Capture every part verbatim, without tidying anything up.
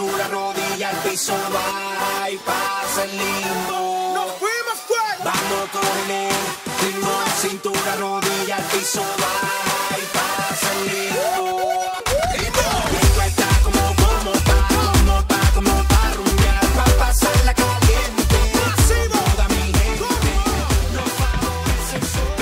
cintura, rodilla al piso, va y pasa el limbo. ¡Nos fuimos fuera! Vamos con el ritmo, cintura, rodilla al piso, va y pasa el limbo. Llegó está como, como pa, como pa, como pa rumbear, pa pasarla caliente. Toda mi gente nos favorece el sol.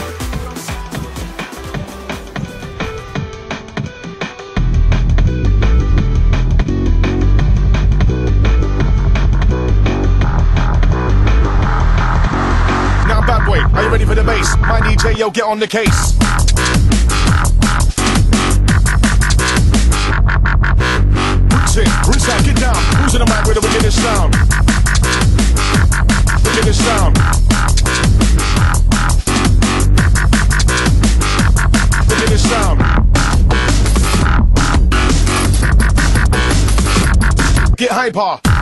Bad boy, are you ready for the bass? My D J, yo, get on the case. Roots in, roots out, get down. Who's in the mic with the wickedest sound? Wickedest sound. Wickedest sound. Get hyper.